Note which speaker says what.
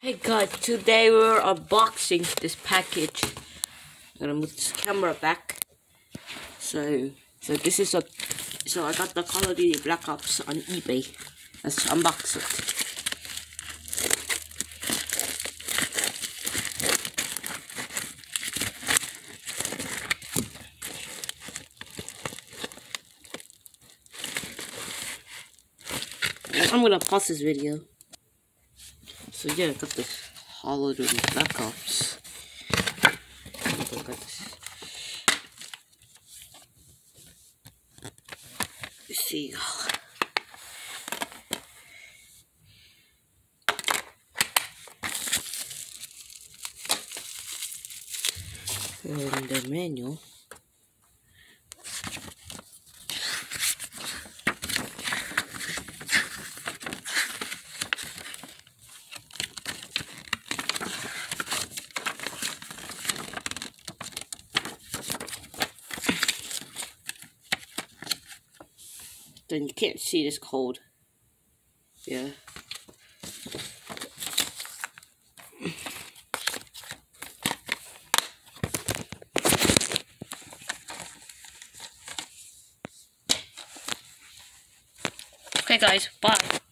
Speaker 1: Hey guys, today we're unboxing this package. I'm gonna move this camera back. So this is so I got the Call of Duty Black Ops on eBay. Let's unbox it. I'm gonna pause this video. So yeah, I got this Call of Duty Black Ops. Look at this. See. And the manual. Then you can't see this code. Yeah. Okay guys, bye.